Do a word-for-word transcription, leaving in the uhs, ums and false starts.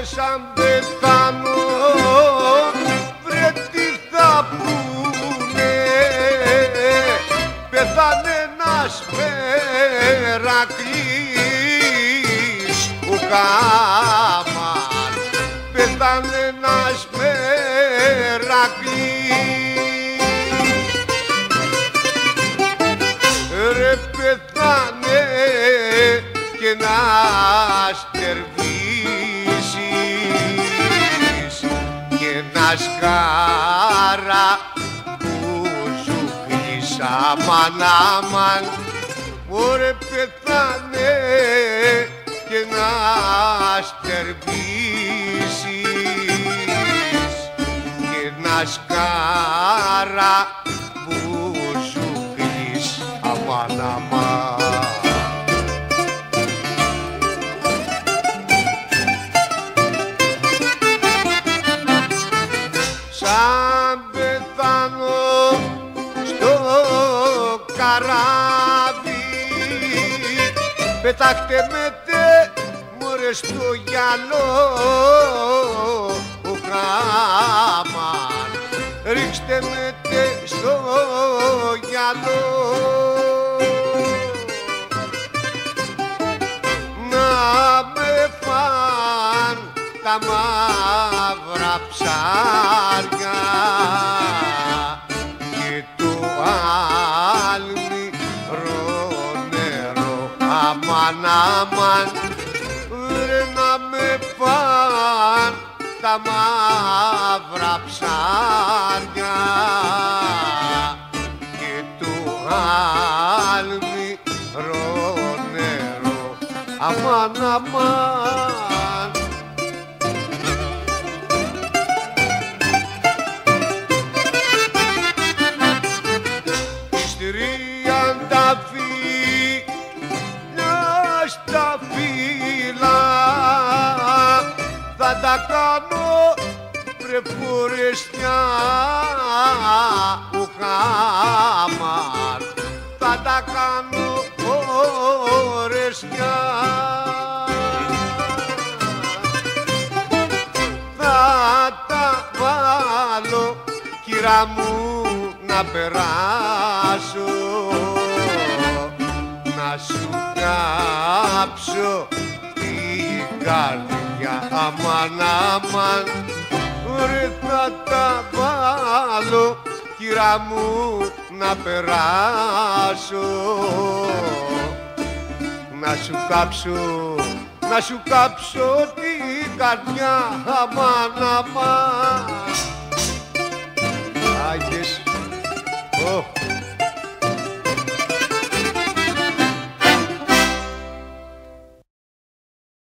σαν πεθάνω βρε τι θα πούνε, πεθάνε ένας Μερακλής ο Κάμαν, πεθάνε ένας Μερακλής, ρε πεθάνε και να στερβίσεις και να σκάρα που σου κλείσα αμάν αμάν, ωρε πεθάνε και να στερβίσεις και να σκάρα που σου κλείσα αμάν αμάν. Σαν πεθάνω στο καράβι, πετάχτε με τε μωρέ στο γυαλό ο Κάμαν, ρίξτε με τε στο γυαλό να με φαν τα μαύρα ψάρια και το αλμυρό νερό αμάν αμάν, ρε να με φαν τα μαύρα ψάρια και το αλμυρό νερό αμάν αμάν. Στα φύλλα θα τα κάνω βρε φορεστιά ο Κάμαν, θα τα κάνω φορεστιά, θα τα βάλω κυρά μου να περάσω, να σου κάψω την καρδιά αμάν αμάν, ρε θα τα βάλω κυρά μου να περάσω, να σου κάψω, να σου κάψω την καρδιά αμάν αμάν. Άιντες, oh.